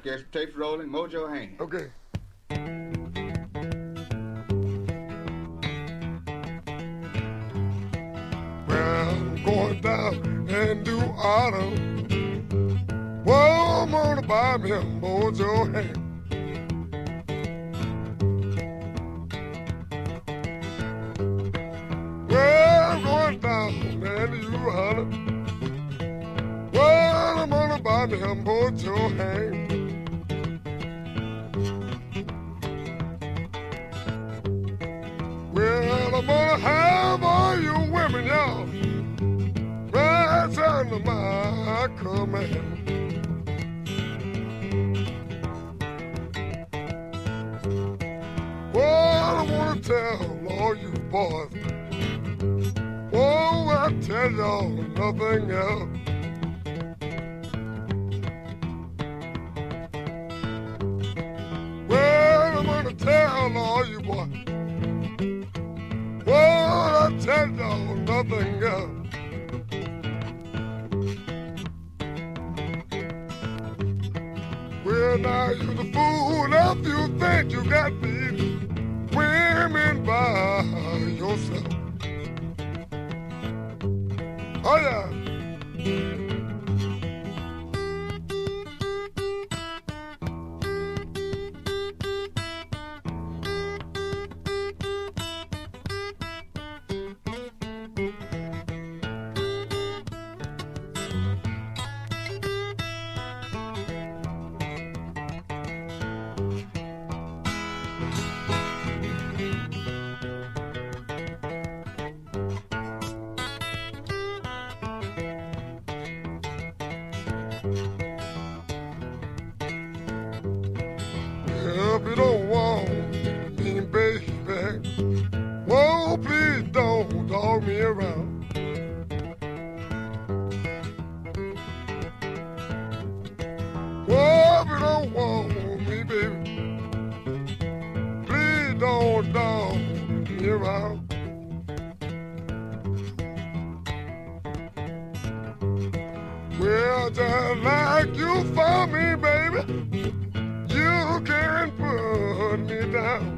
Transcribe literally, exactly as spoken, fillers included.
Okay, tape's rolling. Mojo hand. Okay. Well, I'm going down and do auto. Well, I'm gonna buy me a Mojo hand. Well, I'm going down and do auto. Well, I'm gonna buy me a Mojo hand. Well, I'm gonna have all you women, y'all, right under my command. Well, I wanna tell all you boys, oh, I tell y'all nothing else. Well, I'm gonna tell all you boys, well, I tell y'all nothing else. Well, now you're the fool if you think you got these women by yourself. Oh, yeah. If you don't want me, baby, whoa, please don't dog me around. Whoa, if you don't want me, baby, please don't dog me around. Well, just like you found me, baby, you can put me down.